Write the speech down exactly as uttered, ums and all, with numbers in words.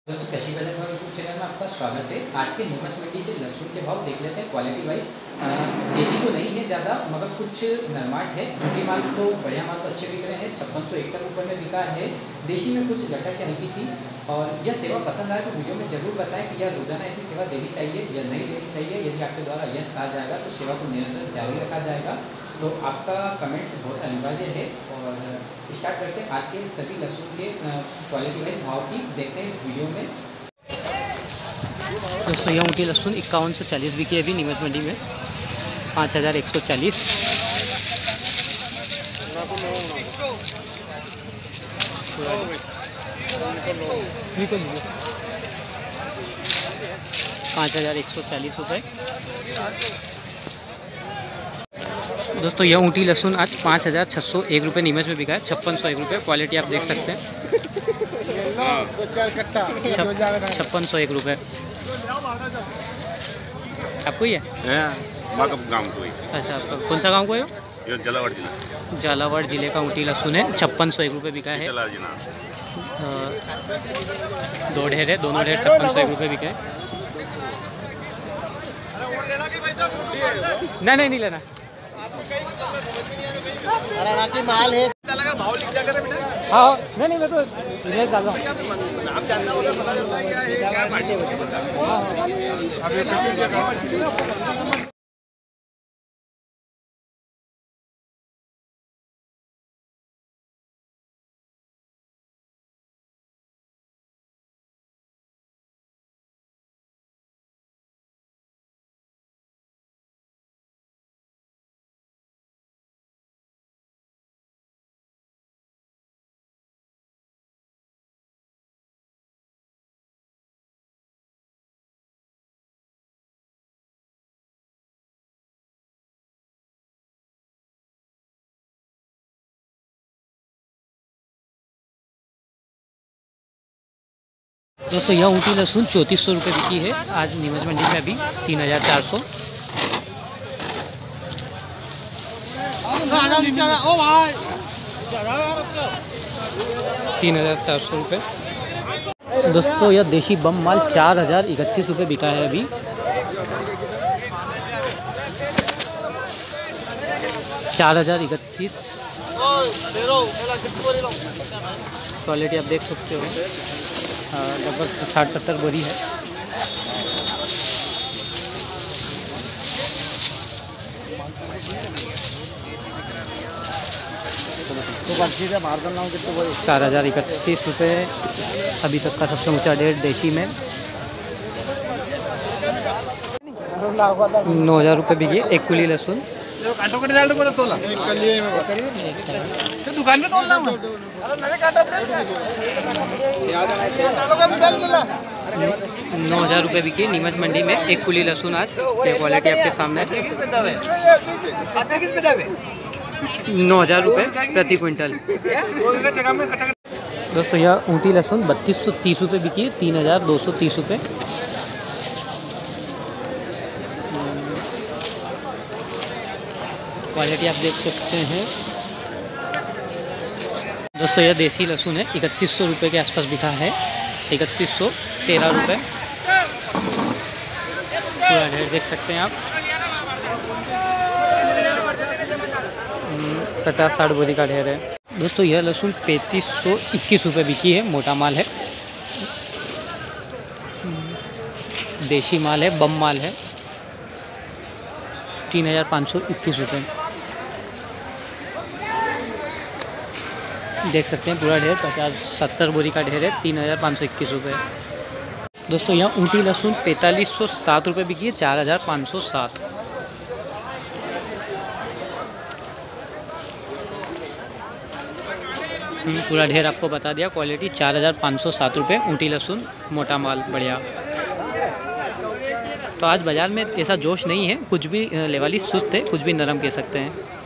दोस्तों कृषि बाजार भाव यूट्यूब चैनल में आपका स्वागत है। आज के न्यूज़ मंडी के लहसुन के भाव देख लेते हैं। क्वालिटी वाइज तेजी तो नहीं है ज़्यादा, मगर कुछ नरमाट है। मोटी माल तो बढ़िया माल तो अच्छे बिक रहे हैं। छप्पन सौ एक तक ऊपर में बिका है। देशी में कुछ लटक है हल्की सी। और यह सेवा पसंद आए तो वीडियो में ज़रूर बताएं कि यह रोज़ाना ऐसी सेवा देनी चाहिए या नहीं देनी चाहिए। यदि आपके द्वारा यस कहा जाएगा तो सेवा को निरंतर जारी रखा जाएगा। तो आपका कमेंट्स बहुत अनिवार्य है। और स्टार्ट करते हैं आज के सभी लहसुन के क्वालिटी वाइज भाव की, देखते हैं इस वीडियो में। दोस्तों यह ऊँटी लहसुन इक्यावन सौ चालीस बिकी है अभी नीमच मंडी में, पाँच हज़ार एक सौ चालीस। पाँच हज़ार एक सौ चालीस रुपये। दोस्तों यह ऊँटी लहसुन आज पाँच हज़ार छः सौ एक रुपये नीमच में बिका है, छप्पन सौ एक रुपये। क्वालिटी आप देख सकते हैं, छप्पन सौ एक रुपये। आपको ही है? गाँव को ही। अच्छा, आपका कौन सा गांव को है? ये झालावाड़ जिला झालावाड़ जिले का ऊँटी लहसुन है, छप्पन सौ एक रुपये बिका है। दो ढेर है, दोनों ढेर छप्पन सौ एक रुपये बिका है। नहीं नहीं नहीं लेना। हरियाणा की माल है। भाव लिख दिया बेटा। हाँ नहीं नहीं मैं तो इधर डाल रहा हूँ। नाम जानना होगा, पता चलता है क्या है, क्या पार्टी है। दोस्तों यह ऊँटी लहसुन चौंतीस सौ रुपये बिकी है आज नीमच मंडी में, अभी तीन हज़ार चार सौ। तीन हज़ार चार सौ रुपये। दोस्तों यह देशी बम माल चार हज़ार इकतीस रुपये बिका है अभी। चार हज़ार इकतीस। क्वालिटी आप देख सकते हो, लगभग साठ सत्तर बोरी है। चार हज़ार इकतीस रुपये अभी तक का सबसे ऊंचा डेट देशी में। नौ हज़ार रुपये बिकी एक कुली लहसुन। दुकान में नौ हज़ार रुपये बिकी नीमच मंडी में एक कुली लहसुन आज। ये क्वालिटी आपके सामने, नौ हज़ार रुपये प्रति क्विंटल। दोस्तों यह ऊँटी लहसुन बत्तीस सौ तीस रुपये बिकी है, तीन हज़ार दो सौ तीस रुपये। क्वालिटी आप देख सकते हैं। दोस्तों यह देसी लहसुन है, इकतीस सौ रुपये के आसपास बिका है, इकतीस सौ तेरह रुपये। पूरा ढेर देख सकते हैं आप, पचास साठ बोरी का ढेर है। दोस्तों यह लहसुन पैंतीस सौ इक्कीस रुपये बिकी है, मोटा माल है, देशी माल है, बम माल है, तीन हज़ार पाँच सौ इक्कीस रुपये। देख सकते हैं पूरा ढेर पचास सत्तर बोरी का ढेर है, तीन हज़ार पाँच सौ इक्कीस रुपये। दोस्तों यहाँ ऊँटी लहसुन पैंतालीस सौ सात रुपये बिकी है, चार हज़ार पाँच सौ सात। पूरा ढेर आपको बता दिया। क्वालिटी चार हज़ार पाँच सौ सात रुपये ऊँटी लहसुन, मोटा माल, बढ़िया। तो आज बाज़ार में ऐसा जोश नहीं है, कुछ भी लेवाली सुस्त है, कुछ भी नरम कह सकते हैं।